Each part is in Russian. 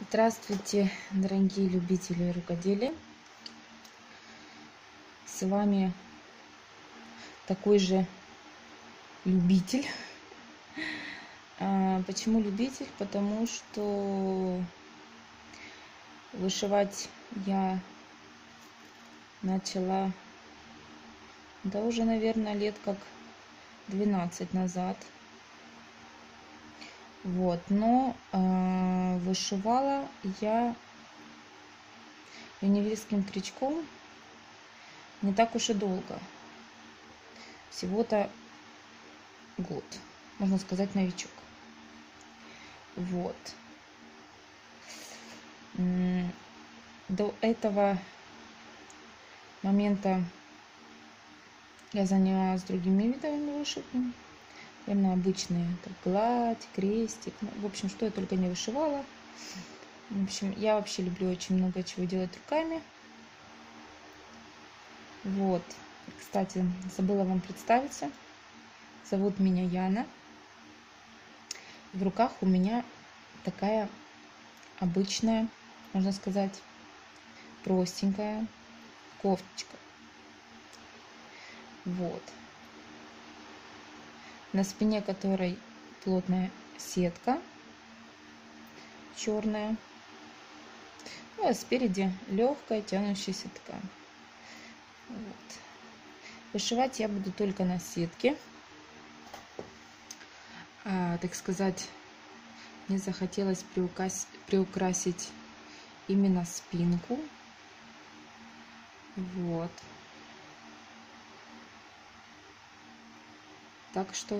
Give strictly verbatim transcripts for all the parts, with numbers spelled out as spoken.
Здравствуйте, дорогие любители рукоделия. С вами такой же любитель. А, Почему любитель? Потому что вышивать я начала, да уже, наверное, лет как двенадцать назад. Вот, но э, вышивала я юнивильским крючком не так уж и долго. Всего-то год, можно сказать, новичок. Вот. До этого момента я занималась другими видами вышивки. Именно обычные, как гладь, крестик. Ну, в общем, что я только не вышивала. В общем, я вообще люблю очень много чего делать руками. Вот. Кстати, забыла вам представиться. Зовут меня Яна. В руках у меня такая обычная, можно сказать, простенькая кофточка. Вот. На спине которой плотная сетка черная. Ну, а спереди легкая тянущаяся ткань. Вот. Вышивать я буду только на сетке. А, так сказать, мне захотелось приукрасить, приукрасить именно спинку. Вот. Так что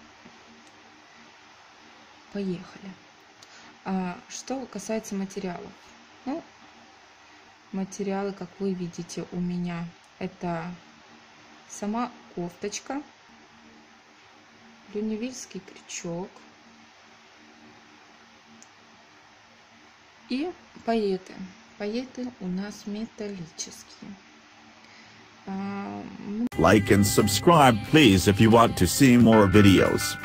поехали. А что касается материалов. Ну, материалы, как вы видите, у меня это сама кофточка, люневильский крючок и пайеты. Пайеты у нас металлические. Like and subscribe please if you want to see more videos.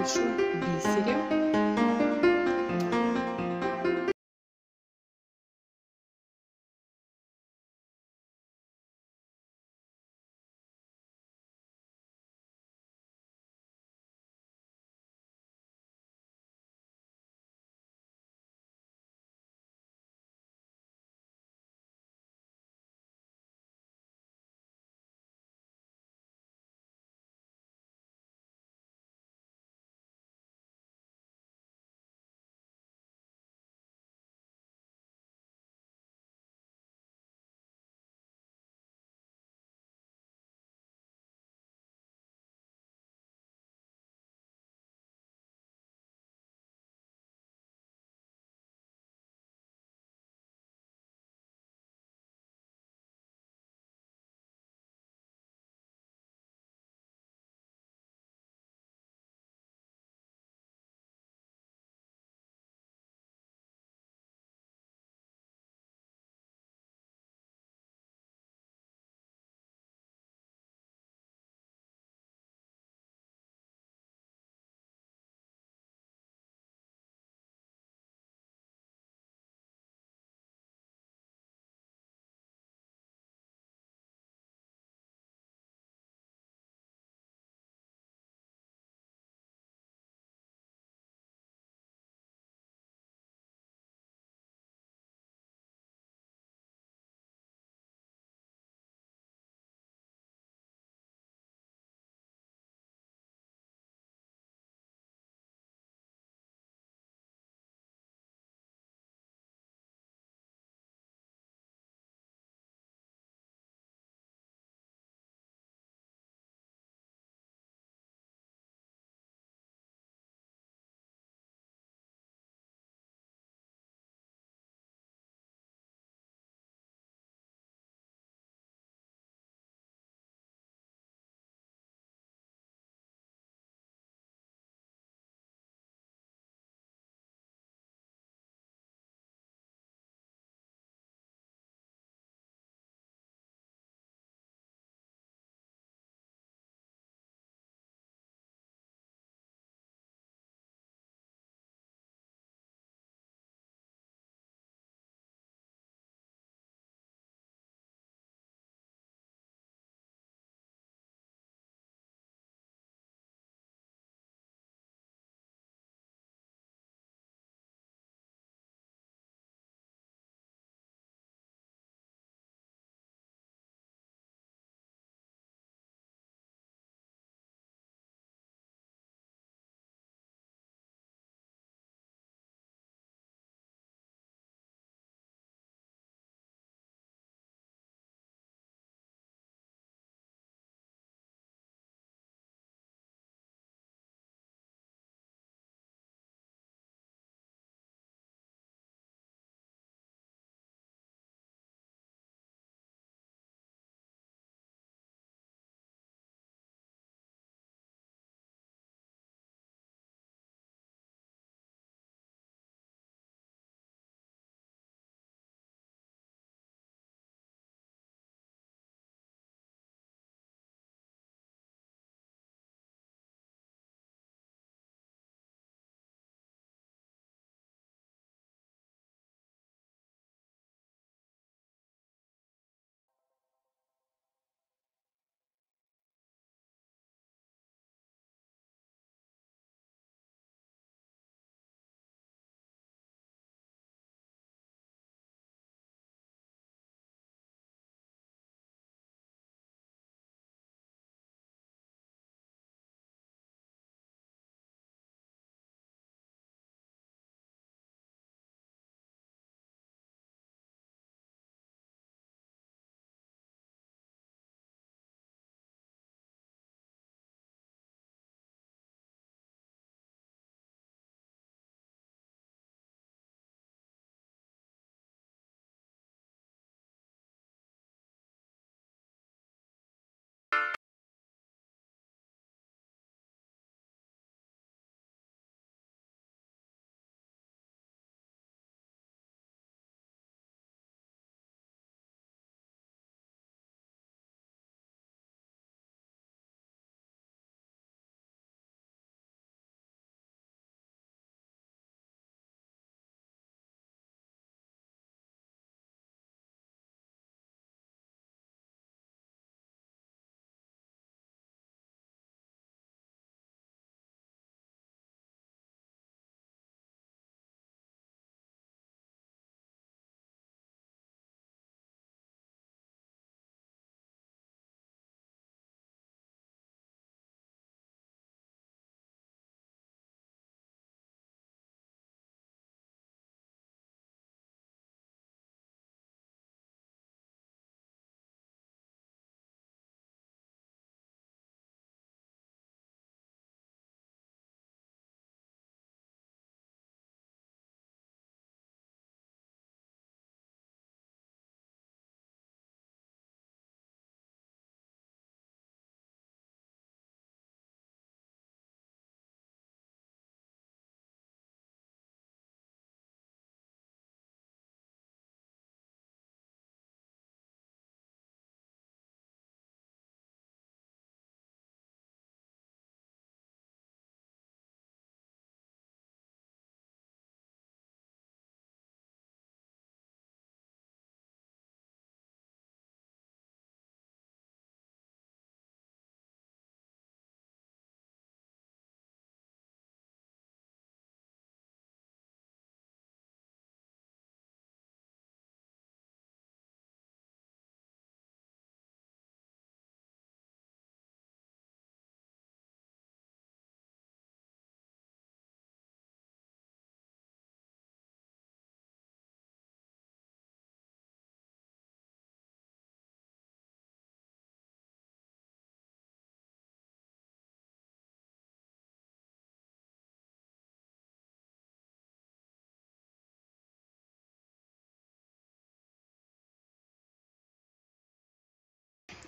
вышла в бисере.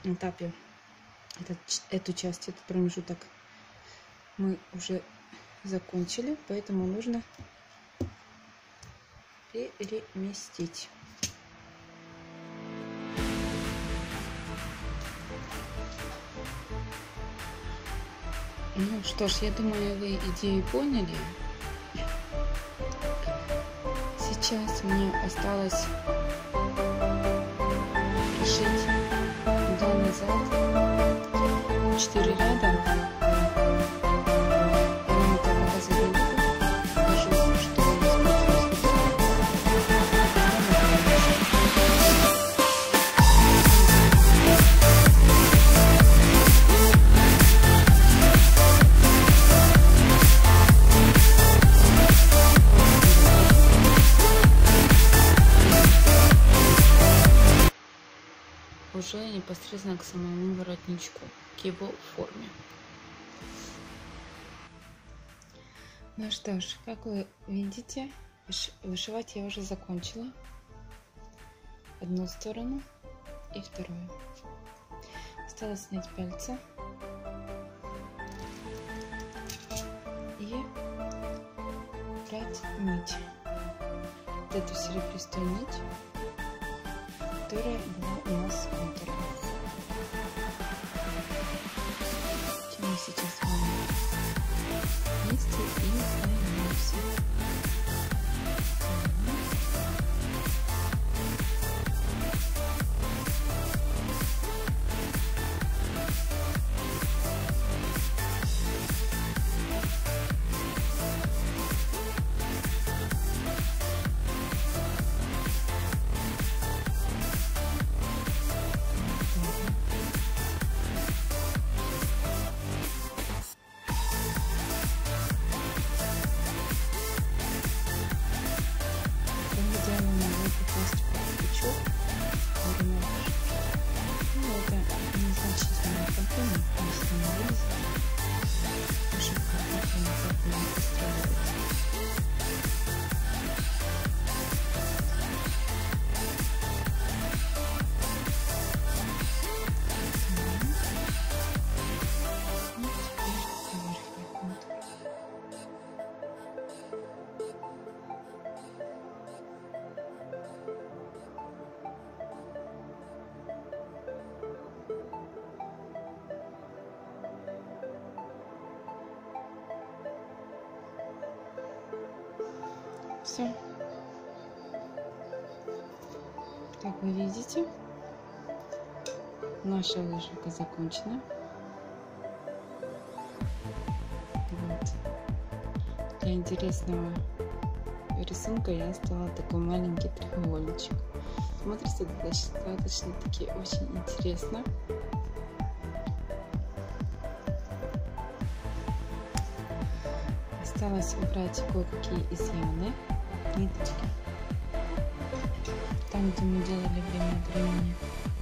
этапе этот, эту часть, этот промежуток мы уже закончили, поэтому нужно переместить. Ну что ж, я думаю, вы идею поняли. Сейчас мне осталось пришить туда-назад четыре ряда. Я вам это показывать не буду. Покажу, что я уже непосредственно к самому воротничку, к его форме. Ну что ж, как вы видите, вышивать я уже закончила одну сторону и вторую. Осталось снять пяльца и брать нить, вот эту серебристую нить, которая была у нас в контуре. Мы сейчас с вами вместе и займемся. Все. Как вы видите, наша вышивка закончена. Вот. Для интересного рисунка я оставила такой маленький треугольничек. Смотрится достаточно таки очень интересно. Осталось убрать кое-какие изъяны, ниточки. Там, где мы делали время от времени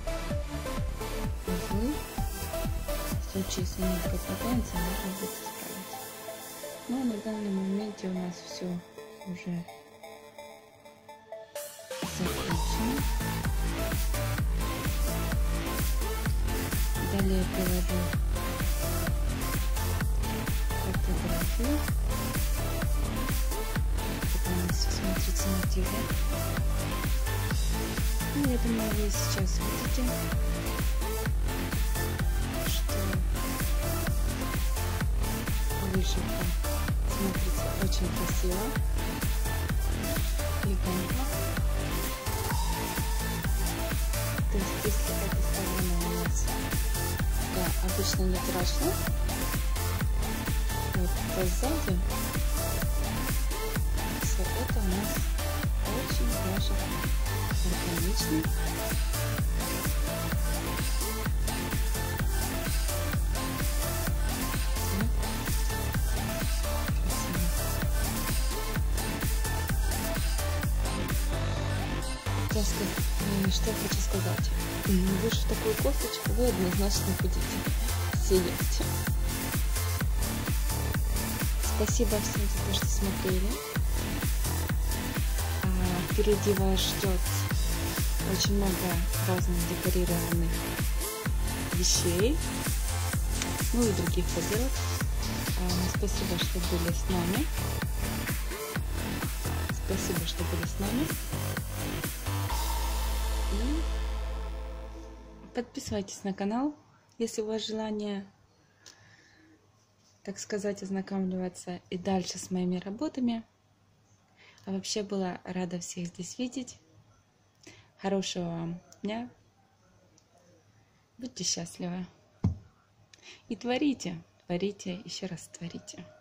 узлы, в случае, если нитка потянется, можно будет исправить. Но на данном моменте у нас все уже закончено. Далее я приложу фотографию. Смотрится мотивы. Ну, я думаю, вы сейчас видите, что вышивка смотрится очень красиво, элегантно. То есть, если эта сторона у нас да, обычно нейтральна, вот, то сзади это у нас очень даже органично. Что я хочу сказать. Вышив такую кофточку, вы однозначно будете сиять. Спасибо всем за то, что смотрели. Впереди вас ждет очень много разных декорированных вещей, ну и других поделок. Спасибо, что были с нами. Спасибо, что были с нами. И подписывайтесь на канал, если у вас желание, так сказать, ознакомливаться и дальше с моими работами. А вообще была рада всех здесь видеть. Хорошего вам дня. Будьте счастливы. И творите, творите, еще раз творите.